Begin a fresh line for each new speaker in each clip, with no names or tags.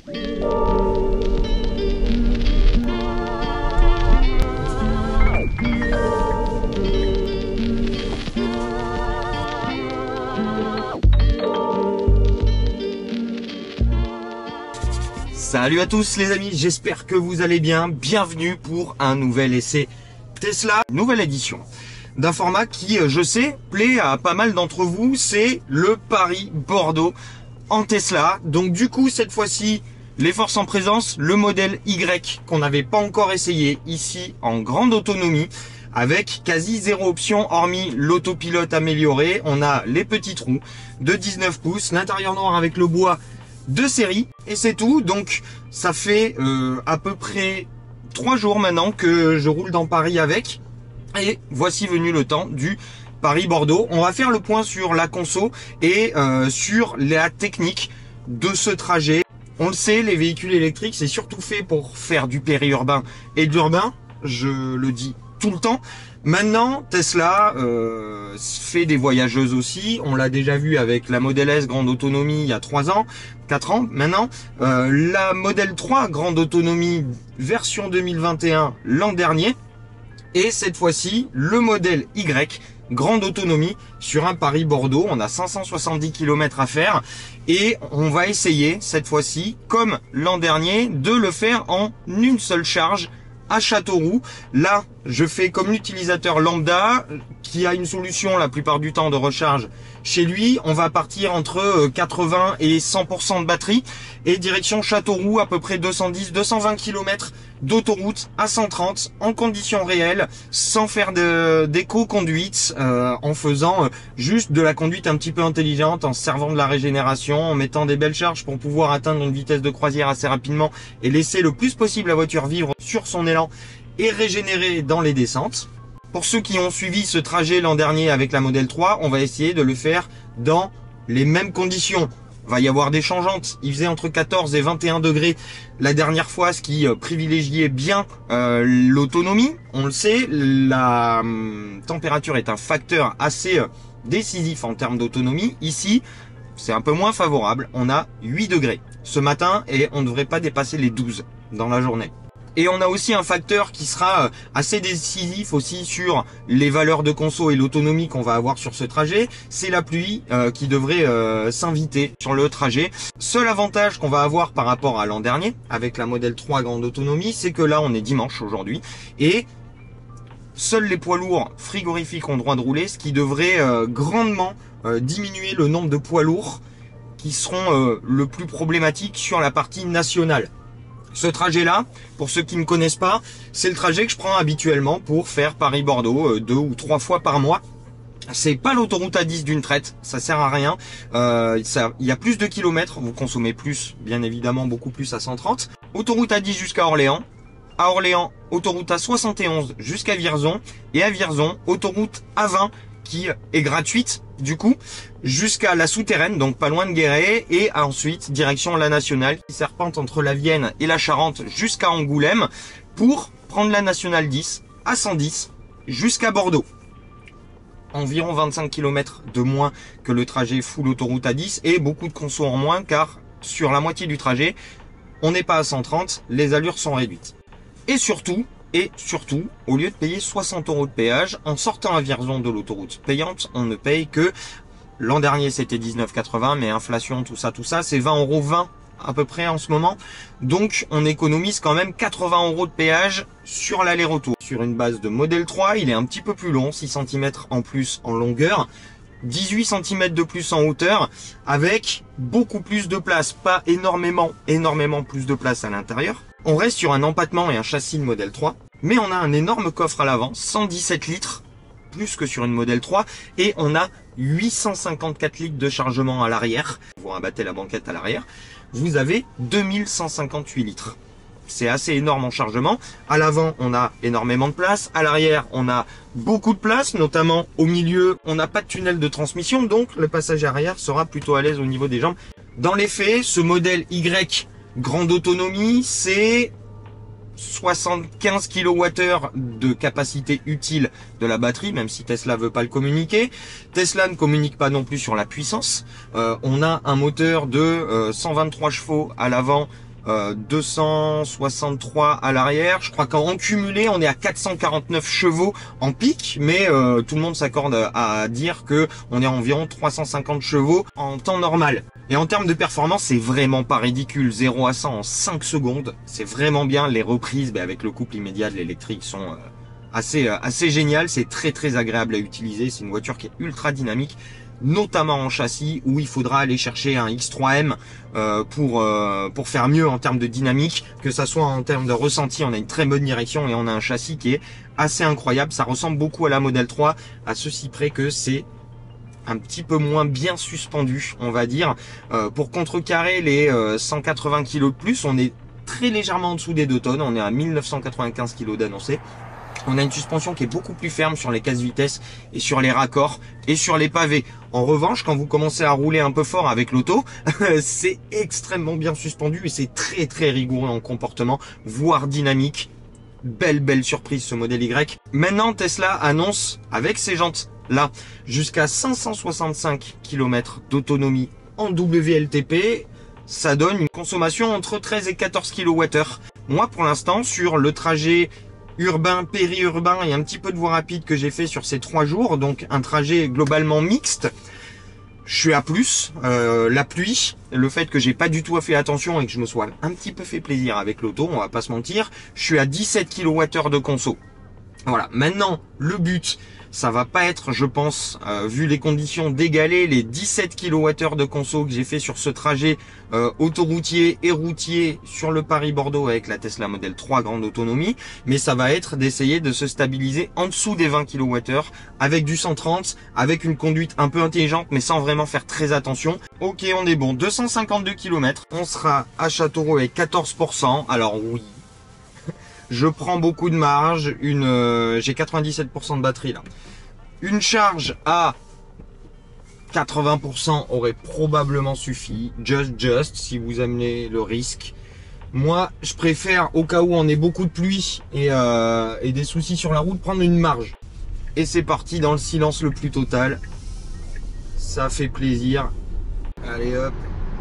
Salut à tous les amis, j'espère que vous allez bien. Bienvenue pour un nouvel essai Tesla, nouvelle édition d'un format qui, je sais, plaît à pas mal d'entre vous. C'est le Paris-Bordeaux en Tesla. Donc du coup, cette fois-ci, les forces en présence, le modèle Y qu'on n'avait pas encore essayé ici en grande autonomie, avec quasi zéro option hormis l'autopilote amélioré. On a les petits trous de 19 pouces, l'intérieur noir avec le bois de série, et c'est tout. Donc ça fait à peu près 3 jours maintenant que je roule dans Paris avec, et voici venu le temps du Paris-Bordeaux. On va faire le point sur la conso et sur la technique de ce trajet. On le sait, les véhicules électriques, c'est surtout fait pour faire du périurbain et de l'urbain, je le dis tout le temps. Maintenant, Tesla fait des voyageuses aussi. On l'a déjà vu avec la Model S grande autonomie il y a 3 ans, 4 ans maintenant. La Model 3 grande autonomie version 2021 l'an dernier. Et cette fois-ci, le modèle Y grande autonomie sur un Paris-Bordeaux. On a 570 km à faire. Et on va essayer cette fois-ci, comme l'an dernier, de le faire en une seule charge à Châteauroux. Là, je fais comme l'utilisateur lambda qui a une solution la plupart du temps de recharge chez lui. On va partir entre 80 et 100% de batterie et direction Châteauroux, à peu près 210-220 km d'autoroute à 130 en conditions réelles, sans faire d'éco-conduite, en faisant juste de la conduite un petit peu intelligente, en se servant de la régénération, en mettant des belles charges pour pouvoir atteindre une vitesse de croisière assez rapidement et laisser le plus possible la voiture vivre sur son élan et régénérer dans les descentes. Pour ceux qui ont suivi ce trajet l'an dernier avec la Model 3, on va essayer de le faire dans les mêmes conditions. Va y avoir des changeantes. Il faisait entre 14 et 21 degrés la dernière fois, ce qui privilégiait bien l'autonomie. On le sait, la température est un facteur assez décisif en termes d'autonomie. Ici, c'est un peu moins favorable. On a 8 degrés ce matin et on ne devrait pas dépasser les 12 dans la journée. Et on a aussi un facteur qui sera assez décisif aussi sur les valeurs de conso et l'autonomie qu'on va avoir sur ce trajet. C'est la pluie qui devrait s'inviter sur le trajet. Seul avantage qu'on va avoir par rapport à l'an dernier avec la Model 3 grande autonomie, c'est que là on est dimanche aujourd'hui et seuls les poids lourds frigorifiques ont droit de rouler, ce qui devrait grandement diminuer le nombre de poids lourds qui seront le plus problématiques sur la partie nationale. Ce trajet-là, pour ceux qui ne connaissent pas, c'est le trajet que je prends habituellement pour faire Paris-Bordeaux 2 ou 3 fois par mois. C'est pas l'autoroute A10 d'une traite, ça sert à rien. Il y a plus de kilomètres, vous consommez plus, bien évidemment, beaucoup plus à 130. Autoroute A10 jusqu'à Orléans. À Orléans, autoroute A71 jusqu'à Vierzon. Et à Vierzon, autoroute A20 qui est gratuite du coup jusqu'à la souterraine, donc pas loin de Guéret, et ensuite direction la nationale qui serpente entre la Vienne et la Charente jusqu'à Angoulême pour prendre la nationale 10 à 110 jusqu'à Bordeaux. Environ 25 km de moins que le trajet full autoroute A10 et beaucoup de conso en moins car sur la moitié du trajet on n'est pas à 130, les allures sont réduites. Et surtout, au lieu de payer 60 € de péage, en sortant à Vierzon de l'autoroute payante, on ne paye que, l'an dernier c'était 19,80, mais inflation, tout ça, c'est 20,20 € à peu près en ce moment. Donc on économise quand même 80 € de péage sur l'aller-retour. Sur une base de Model 3, il est un petit peu plus long, 6 cm en plus en longueur, 18 cm de plus en hauteur, avec beaucoup plus de place, pas énormément plus de place à l'intérieur. On reste sur un empattement et un châssis de Model 3, mais on a un énorme coffre à l'avant, 117 litres, plus que sur une Model 3, et on a 854 litres de chargement à l'arrière. Vous rabattez la banquette à l'arrière, vous avez 2158 litres. C'est assez énorme en chargement. À l'avant, on a énormément de place. À l'arrière, on a beaucoup de place, notamment au milieu. On n'a pas de tunnel de transmission, donc le passager arrière sera plutôt à l'aise au niveau des jambes. Dans les faits, ce modèle Y grande autonomie, c'est 75 kWh de capacité utile de la batterie, même si Tesla veut pas le communiquer. Tesla ne communique pas non plus sur la puissance. On a un moteur de 123 chevaux à l'avant 263 à l'arrière. Je crois qu'en cumulé, on est à 449 chevaux en pic, mais tout le monde s'accorde à dire que on est à environ 350 chevaux en temps normal. Et en termes de performance, c'est vraiment pas ridicule. 0 à 100 en 5 secondes. C'est vraiment bien. Les reprises, avec le couple immédiat de l'électrique, sont assez géniales. C'est très agréable à utiliser. C'est une voiture qui est ultra dynamique, notamment en châssis, où il faudra aller chercher un X3M pour faire mieux en termes de dynamique, que ça soit en termes de ressenti. On a une très bonne direction et on a un châssis qui est assez incroyable. Ça ressemble beaucoup à la Model 3, à ceci près que c'est un petit peu moins bien suspendu, on va dire. Pour contrecarrer les 180 kg de plus, on est très légèrement en dessous des 2 tonnes. On est à 1995 kg d'annoncé. On a une suspension qui est beaucoup plus ferme sur les casse-vitesses et sur les raccords et sur les pavés. En revanche, quand vous commencez à rouler un peu fort avec l'auto, c'est extrêmement bien suspendu et c'est très rigoureux en comportement, voire dynamique. Belle surprise ce modèle Y. Maintenant, Tesla annonce avec ses jantes là jusqu'à 565 km d'autonomie en WLTP. Ça donne une consommation entre 13 et 14 kWh. Moi, pour l'instant, sur le trajet urbain, périurbain et un petit peu de voie rapide que j'ai fait sur ces 3 jours, donc un trajet globalement mixte, je suis à plus. La pluie, le fait que j'ai pas du tout fait attention et que je me sois un petit peu fait plaisir avec l'auto, on va pas se mentir, je suis à 17 kWh de conso. Voilà, maintenant le but, ça va pas être, je pense, vu les conditions, d'égaler les 17 kWh de conso que j'ai fait sur ce trajet autoroutier et routier sur le Paris-Bordeaux avec la Tesla Model 3 grande autonomie, mais ça va être d'essayer de se stabiliser en dessous des 20 kWh avec du 130, avec une conduite un peu intelligente mais sans vraiment faire très attention. Ok, on est bon, 252 km, on sera à Châteauroux avec 14%, alors oui, je prends beaucoup de marge, j'ai 97% de batterie là. Une charge à 80% aurait probablement suffi, just, si vous amenez le risque. Moi, je préfère, au cas où on ait beaucoup de pluie et des soucis sur la route, prendre une marge. Et c'est parti dans le silence le plus total. Ça fait plaisir. Allez hop.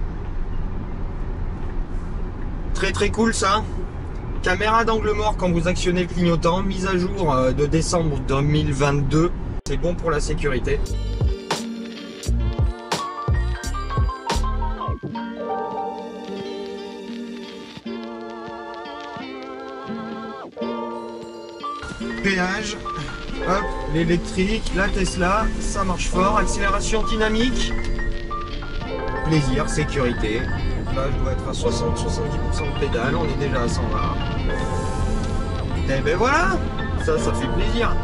Très cool ça. Caméra d'angle mort quand vous actionnez le clignotant, mise à jour de décembre 2022, c'est bon pour la sécurité. Péage, hop, l'électrique, la Tesla, ça marche fort, accélération dynamique, plaisir, sécurité. Là, je dois être à 60-70% de pédale, on est déjà à 120. Et ben voilà, ça fait plaisir.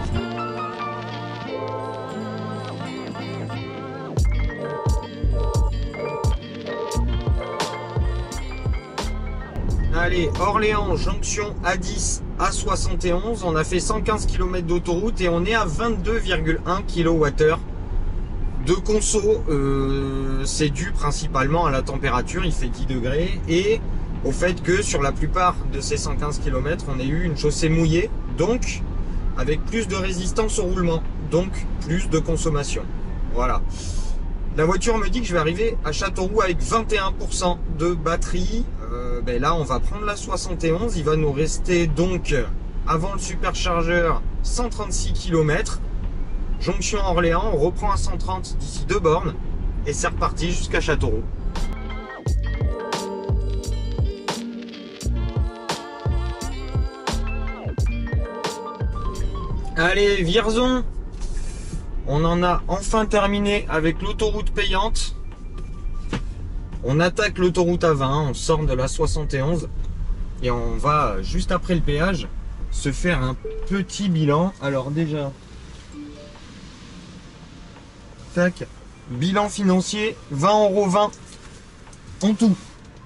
Allez, Orléans, jonction A10 à 71, on a fait 115 km d'autoroute et on est à 22,1 kWh de conso. C'est dû principalement à la température, il fait 10 degrés, et au fait que sur la plupart de ces 115 km, on a eu une chaussée mouillée, donc avec plus de résistance au roulement, donc plus de consommation. Voilà. La voiture me dit que je vais arriver à Châteauroux avec 21% de batterie. Ben là, on va prendre la 71. Il va nous rester donc, avant le superchargeur, 136 km. Jonction Orléans, on reprend à 130 d'ici 2 bornes. Et c'est reparti jusqu'à Châteauroux. Allez, Vierzon. On en a enfin terminé avec l'autoroute payante. On attaque l'autoroute A20, on sort de la 71 et on va, juste après le péage, se faire un petit bilan. Alors déjà, tac, bilan financier, 20,20 € en tout.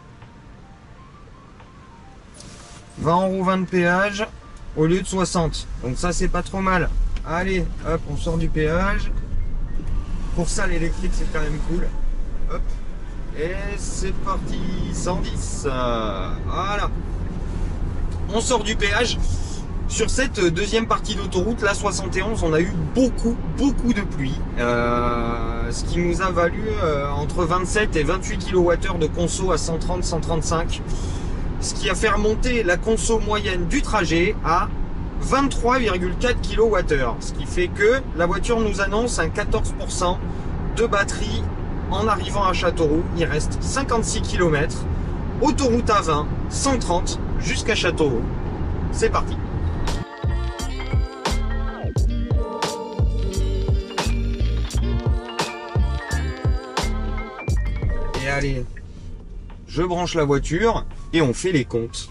20,20 € de péage au lieu de 60. Donc ça, c'est pas trop mal. Allez, hop, on sort du péage. Pour ça, l'électrique, c'est quand même cool. Hop. Et c'est parti, 110. Voilà. On sort du péage. Sur cette deuxième partie d'autoroute, la 71, on a eu beaucoup de pluie, ce qui nous a valu entre 27 et 28 kWh de conso à 130-135, ce qui a fait remonter la conso moyenne du trajet à 23,4 kWh, ce qui fait que la voiture nous annonce un 14% de batterie en arrivant à Châteauroux. Il reste 56 km, autoroute A20, 130 jusqu'à Châteauroux. C'est parti. Et allez, je branche la voiture et on fait les comptes.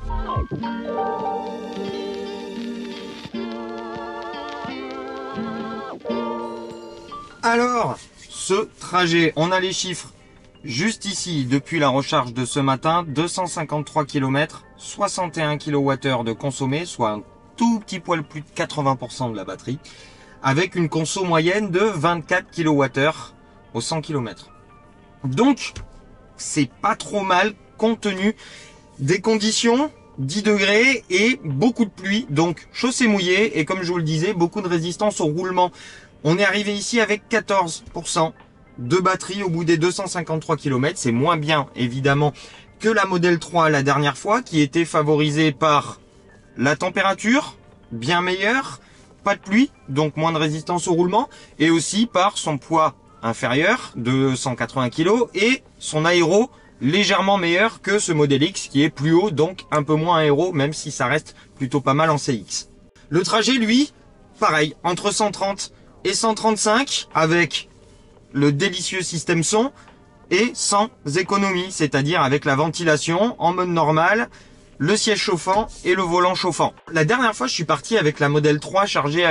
Alors, ce trajet, on a les chiffres juste ici, depuis la recharge de ce matin, 253 km, 61 kWh de consommé, soit un tout petit poil plus de 80% de la batterie, avec une conso moyenne de 24 kWh au 100 km. Donc, c'est pas trop mal compte tenu des conditions, 10 degrés et beaucoup de pluie, donc chaussée mouillée et comme je vous le disais, beaucoup de résistance au roulement. On est arrivé ici avec 14% de batterie au bout des 253 km. C'est moins bien, évidemment, que la Model 3 la dernière fois, qui était favorisée par la température, bien meilleure, pas de pluie, donc moins de résistance au roulement, et aussi par son poids inférieur de 180 kg et son aéro légèrement meilleur que ce Model X qui est plus haut, donc un peu moins aéro, même si ça reste plutôt pas mal en CX. Le trajet, lui, pareil, entre 130 et 135 avec le délicieux système son et sans économie, c'est-à-dire avec la ventilation en mode normal, le siège chauffant et le volant chauffant. La dernière fois, je suis parti avec la Model 3 chargée à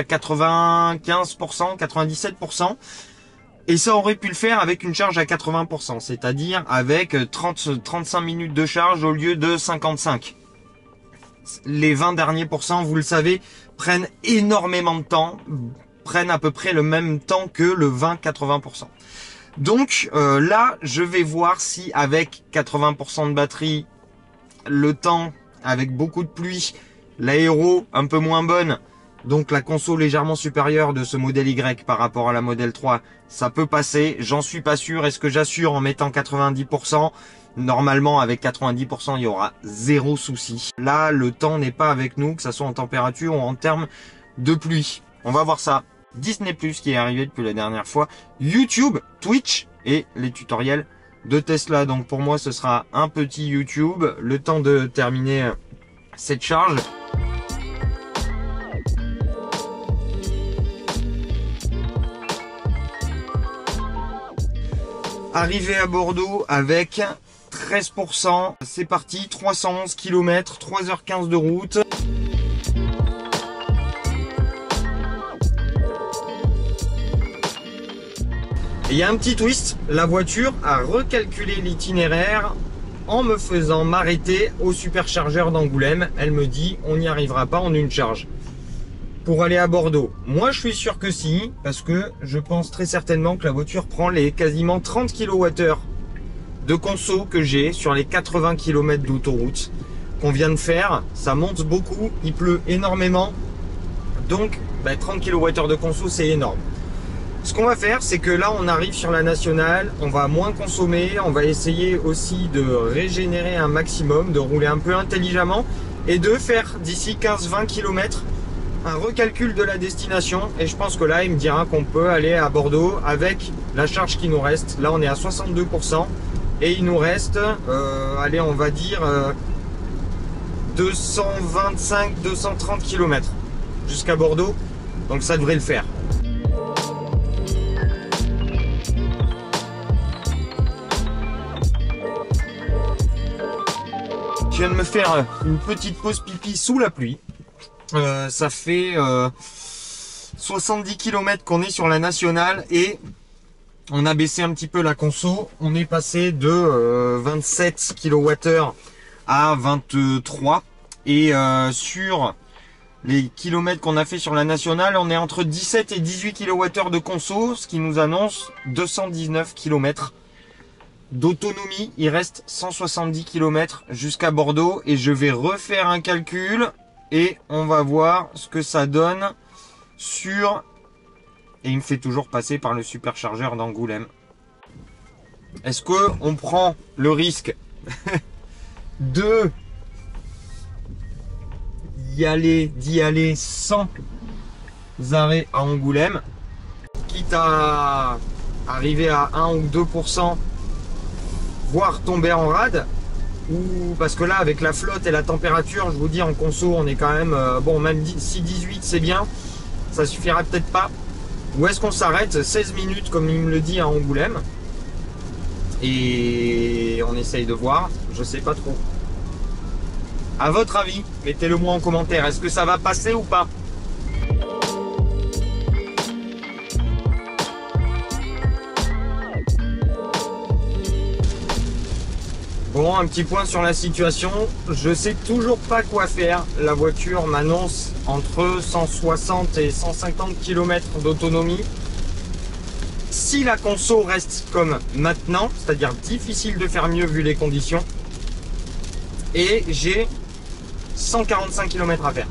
95%, 97%. Et ça aurait pu le faire avec une charge à 80%, c'est-à-dire avec 30-35 minutes de charge au lieu de 55. Les 20 derniers pourcents, vous le savez, prennent énormément de temps, prennent à peu près le même temps que le 20-80%. Donc là, je vais voir si avec 80% de batterie, le temps avec beaucoup de pluie, l'aéro un peu moins bonne, donc la conso légèrement supérieure de ce modèle Y par rapport à la Model 3, ça peut passer. J'en suis pas sûr. Est-ce que j'assure en mettant 90%? Normalement, avec 90%, il y aura zéro souci. Là, le temps n'est pas avec nous, que ça soit en température ou en termes de pluie. On va voir ça. Disney+, qui est arrivé depuis la dernière fois. YouTube, Twitch et les tutoriels de Tesla. Donc pour moi, ce sera un petit YouTube. Le temps de terminer cette charge. Arrivé à Bordeaux avec 13%, c'est parti, 311 km, 3h15 de route. Et il y a un petit twist, la voiture a recalculé l'itinéraire en me faisant m'arrêter au superchargeur d'Angoulême. Elle me dit, on n'y arrivera pas en une charge. Pour aller à Bordeaux, moi je suis sûr que si, parce que je pense très certainement que la voiture prend les quasiment 30 kWh de conso que j'ai sur les 80 km d'autoroute qu'on vient de faire. Ça monte beaucoup, il pleut énormément, donc 30 kWh de conso c'est énorme. Ce qu'on va faire, c'est que là on arrive sur la nationale, on va moins consommer, on va essayer aussi de régénérer un maximum, de rouler un peu intelligemment et de faire d'ici 15-20 km un recalcul de la destination, et je pense que là il me dira qu'on peut aller à Bordeaux avec la charge qui nous reste. Là on est à 62% et il nous reste allez, on va dire 225-230 km jusqu'à Bordeaux, donc ça devrait le faire. Je viens de me faire une petite pause pipi sous la pluie. Ça fait 70 km qu'on est sur la nationale et on a baissé un petit peu la conso. On est passé de 27 kWh à 23 et sur les kilomètres qu'on a fait sur la nationale, on est entre 17 et 18 kWh de conso, ce qui nous annonce 219 km d'autonomie. Il reste 170 km jusqu'à Bordeaux et je vais refaire un calcul. et on va voir ce que ça donne sur... Et il me fait toujours passer par le superchargeur d'Angoulême. Est-ce qu'on prend le risque de d'y aller sans arrêt à Angoulême, quitte à arriver à 1 ou 2%, voire tomber en rade, ou parce que là avec la flotte et la température, je vous dis en conso on est quand même bon, même si 18 c'est bien, ça suffira peut-être pas. Ou est-ce qu'on s'arrête 16 minutes comme il me le dit à Angoulême et on essaye de voir, je sais pas trop. À votre avis, mettez-le moi en commentaire, est-ce que ça va passer ou pas? Bon, un petit point sur la situation, je sais toujours pas quoi faire. La voiture m'annonce entre 160 et 150 km d'autonomie. Si la conso reste comme maintenant, c'est-à-dire difficile de faire mieux vu les conditions, et j'ai 145 km à faire.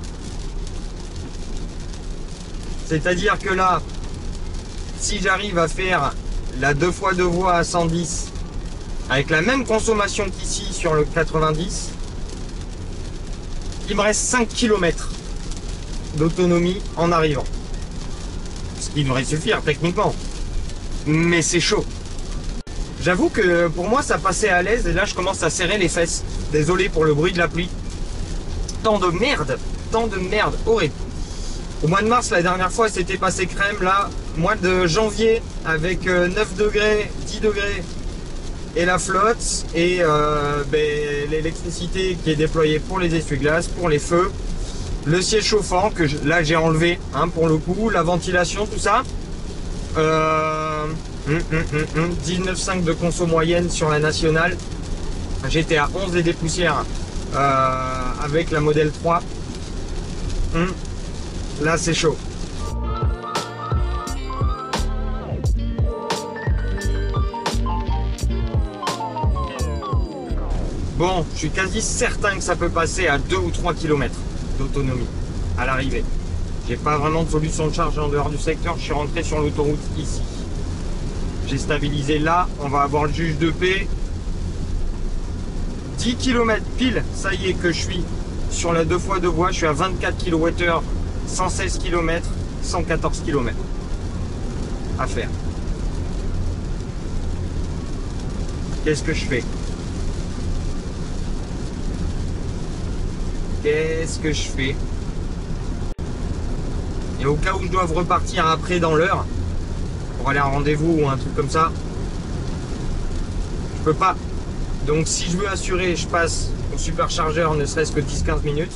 C'est-à-dire que là, si j'arrive à faire la 2x2 voies à 110, avec la même consommation qu'ici sur le 90, il me reste 5 km d'autonomie en arrivant. Ce qui devrait suffire techniquement. Mais c'est chaud. J'avoue que pour moi ça passait à l'aise et là je commence à serrer les fesses. Désolé pour le bruit de la pluie. Tant de merde horrible. Au mois de mars la dernière fois c'était passé crème. Là, mois de janvier avec 9 degrés, 10 degrés et la flotte et l'électricité qui est déployée pour les essuie-glaces, pour les feux, le siège chauffant que là j'ai enlevé hein, pour le coup, la ventilation, tout ça. 19,5 de conso moyenne sur la nationale. J'étais à 11 et des poussières avec la modèle 3. Là c'est chaud. Bon, je suis quasi certain que ça peut passer à 2 ou 3 km d'autonomie à l'arrivée. J'ai pas vraiment de solution de charge en dehors du secteur, je suis rentré sur l'autoroute ici. J'ai stabilisé là, on va avoir le juge de paix. 10 km pile, ça y est que je suis sur la 2x2 voies, je suis à 24 kWh, 116 km, 114 km à faire. Qu'est-ce que je fais? Qu'est-ce que je fais? Et au cas où je dois repartir après dans l'heure, pour aller à un rendez-vous ou un truc comme ça, je peux pas. Donc si je veux assurer, je passe au superchargeur ne serait-ce que 10-15 minutes.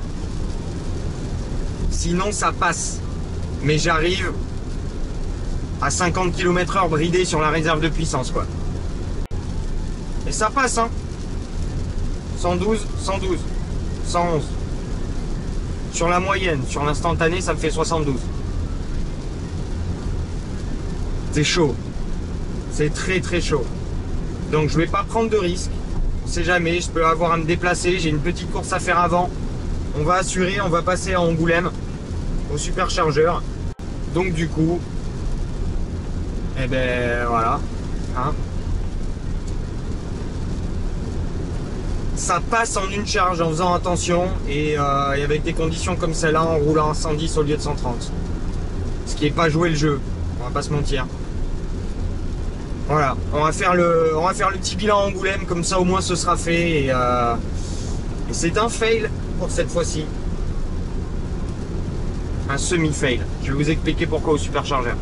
Sinon ça passe. Mais j'arrive à 50 km/h bridé sur la réserve de puissance quoi. Et ça passe hein. 112, 112. 111. Sur la moyenne, sur l'instantané, ça me fait 72. C'est chaud. C'est très très chaud. Donc je vais pas prendre de risques. On sait jamais, je peux avoir à me déplacer. J'ai une petite course à faire avant. On va assurer, on va passer à Angoulême, au superchargeur. Donc du coup, eh ben voilà. Hein. Ça passe en une charge en faisant attention et avec des conditions comme celle-là en roulant à 110 au lieu de 130. Ce qui n'est pas jouer le jeu, on va pas se mentir. Voilà, on va faire le petit bilan à Angoulême, comme ça au moins ce sera fait et c'est un fail pour cette fois-ci. Un semi-fail. Je vais vous expliquer pourquoi au superchargeur.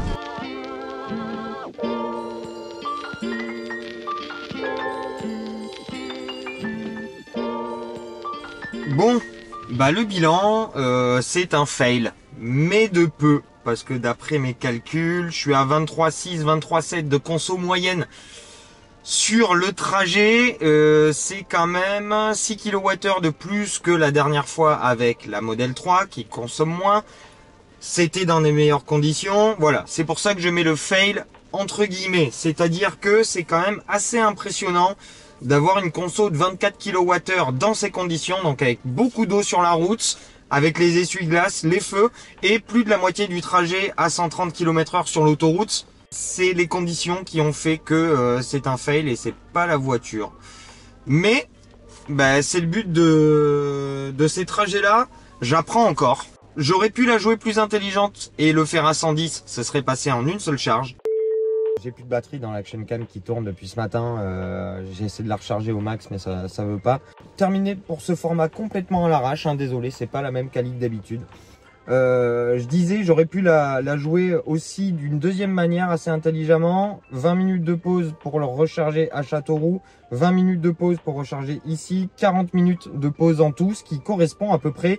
Bon, bah le bilan, c'est un fail, mais de peu, parce que d'après mes calculs, je suis à 23,6, 23,7 de conso moyenne sur le trajet. C'est quand même 6 kWh de plus que la dernière fois avec la modèle 3 qui consomme moins. C'était dans les meilleures conditions. Voilà, c'est pour ça que je mets le fail entre guillemets, c'est-à-dire que c'est quand même assez impressionnant d'avoir une conso de 24 kWh dans ces conditions, donc avec beaucoup d'eau sur la route, avec les essuie-glaces, les feux, et plus de la moitié du trajet à 130 km/h sur l'autoroute. C'est les conditions qui ont fait que c'est un fail et c'est pas la voiture. Mais bah, c'est le but de ces trajets-là. J'apprends encore. J'aurais pu la jouer plus intelligente et le faire à 110, ce serait passé en une seule charge. J'ai plus de batterie dans l'action cam qui tourne depuis ce matin. J'ai essayé de la recharger au max, mais ça veut pas. Terminé pour ce format complètement à l'arrache. Hein, désolé, c'est pas la même qualité d'habitude. Je disais, j'aurais pu la jouer aussi d'une deuxième manière assez intelligemment. 20 minutes de pause pour le recharger à Châteauroux, 20 minutes de pause pour recharger ici, 40 minutes de pause en tout, ce qui correspond à peu près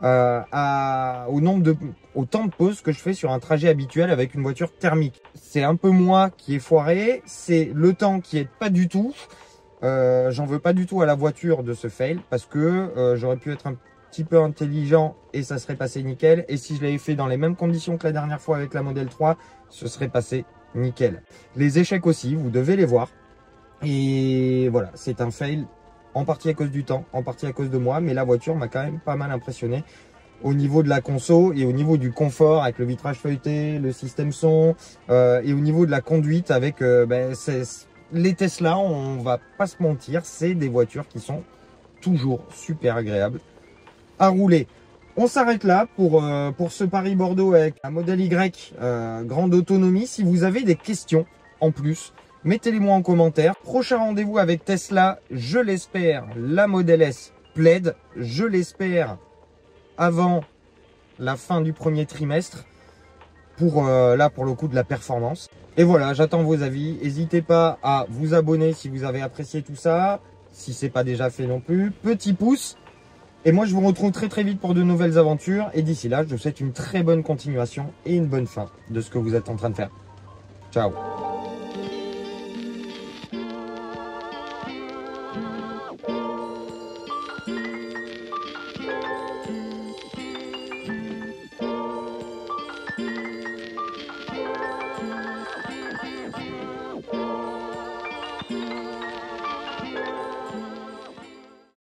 au temps de pause que je fais sur un trajet habituel avec une voiture thermique. C'est un peu moi qui ai foiré, c'est le temps qui aide pas du tout. J'en veux pas du tout à la voiture de ce fail parce que j'aurais pu être un petit peu intelligent et ça serait passé nickel, et si je l'avais fait dans les mêmes conditions que la dernière fois avec la Model 3, ce serait passé nickel. Les échecs aussi, vous devez les voir, et voilà, c'est un fail en partie à cause du temps, en partie à cause de moi, mais la voiture m'a quand même pas mal impressionné au niveau de la conso et au niveau du confort avec le vitrage feuilleté, le système son, et au niveau de la conduite avec les Tesla, on va pas se mentir, c'est des voitures qui sont toujours super agréables à rouler. On s'arrête là pour ce Paris-Bordeaux avec un modèle Y grande autonomie. Si vous avez des questions en plus, mettez-les-moi en commentaire. Prochain rendez-vous avec Tesla, je l'espère, la Model S plaide. Je l'espère avant la fin du premier trimestre pour le coup de la performance. Et voilà, j'attends vos avis. N'hésitez pas à vous abonner si vous avez apprécié tout ça, si c'est pas déjà fait non plus. Petit pouce. Et moi, je vous retrouve très très vite pour de nouvelles aventures. Et d'ici là, je vous souhaite une très bonne continuation et une bonne fin de ce que vous êtes en train de faire. Ciao!